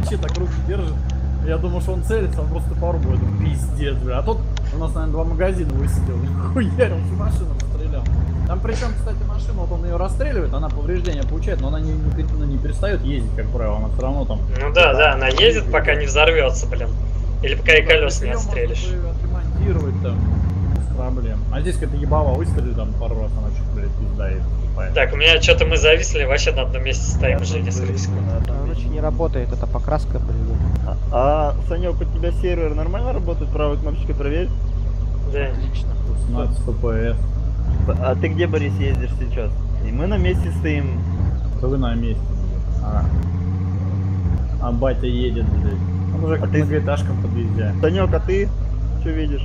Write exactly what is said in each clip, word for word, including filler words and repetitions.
плече так руки держит. Я думал, что он целится, он просто по рубу. Я думаю, пиздец, бля. А тут у нас, наверное, два магазина высидел. Хуярил, всю машину расстрелял. Там причем, кстати, машина, вот он ее расстреливает, она повреждения получает, но она не, не, ну, не перестает ездить, как правило, она все равно там... Ну да, да, она едет, пока не взорвется, блин. Или пока и колеса не отстрелишь. Отремонтировать там, без проблем. А здесь какая-то ебава выстрелили там пару раз, она что-то, блядь, пизда и тупая. Так, у меня что-то мы зависли, вообще на одном месте стоим уже несколько секунд. Короче, не работает, это покраска, блин. А, а, Санек, у тебя сервер нормально работает? Правой кнопочкой проверь. Да. Отлично. шестнадцать эф пи эс. А ты где, Борис, ездишь сейчас? И мы на месте стоим. Да вы на месте, блядь. А, а батя едет, блядь. Он уже А к ты- многоэтажкам подъезжает. Санек, а ты что видишь?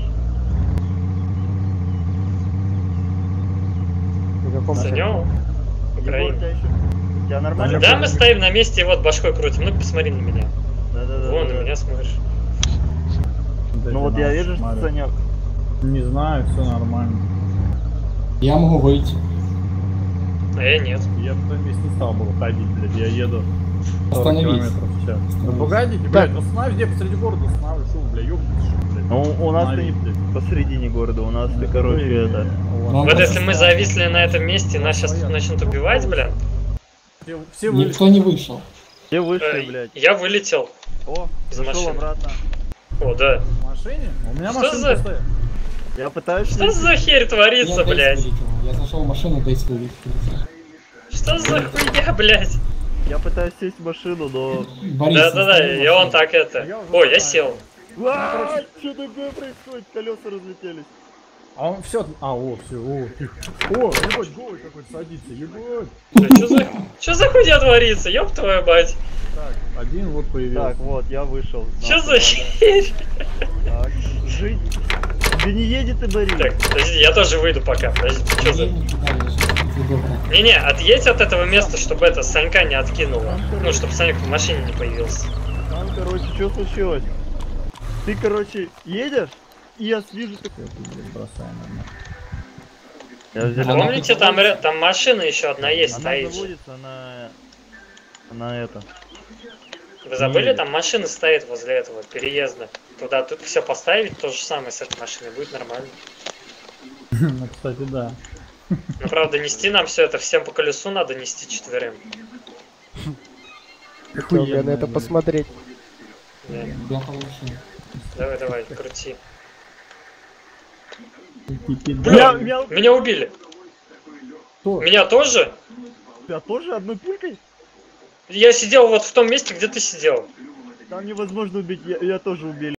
В каком Санёк? Егор, у Украина. тебя еще... У тебя нормально? Да, мы стоим на месте и вот башкой крутим. Ну посмотри на меня. Да-да-да. Вон, на да. меня смотришь. Ну вот я вижу, что Санек. Не знаю, все нормально. Я могу выйти. А я нет. Я в том месте не стал бы выходить, блядь, я еду сорок Остановись. километров в час. Ну Остановись. погодите, блядь, остановись, где посреди города останавливай, шо вы, бля, ёбнитесь, что, блядь. Ну у нас ты не Остановись, блядь. посередине города, у нас ты, Ну, короче, вы, это... у вас- Ну, Вот просто если мы страшно. зависли на этом месте, нас сейчас начнут убивать, блин. Все, все вылезли. Никто не вышел. Все вышли, Э, блядь. Я вылетел. О, из зашел машины. обратно. О, да. В машине? У меня Что машина за- стоит. Я пытаюсь... Что за херь творится, Я Дейс блядь? вылетел. Я зашел в машину, Дейс вылетел. Что за хуйня, блядь? Я пытаюсь сесть в машину, но... Борис, Да-да-да, останови и он машину. так это... Я уже Ой, я знаю. сел. А, что такое происходит? Колеса разлетелись. А он все... А, о, все, о, тихо. О, ебать, голый какой-то садится, ебать. Бля, Что за... Что за хуйня творится, ёб твою мать? Так, один вот появился. Так, вот, я вышел. Что за Нахуй херь? надо. Так, жить. Да не едет ты, Борис. Так, подожди, я тоже выйду пока. Подожди, что за... Я никуда не зашел, ты добрый. Не-не, отъедь от этого места, чтобы это Санька не откинуло. Ну, чтобы Санек в машине не появился. Там, короче, что случилось? Ты, короче, едешь, и я вижу такой... Бросаем, наверное. Я взял- Она Помните, там, ря- там машина еще одна есть, Она стоит. же. заводится на... На это. Вы забыли, Не. там машина стоит возле этого переезда. Туда тут все поставить, то же самое с этой машиной, будет нормально. Ну, кстати, да. Но правда, нести нам все это всем по колесу надо нести четверым. Хотел бы я на это посмотреть. Да. Бляха машина. Давай, давай, крути. Бля, Бля, меня- меня убили. кто? Меня тоже? Тебя тоже одной пулькой? Я сидел вот в том месте, где ты сидел. Там невозможно убить, я, я тоже убили.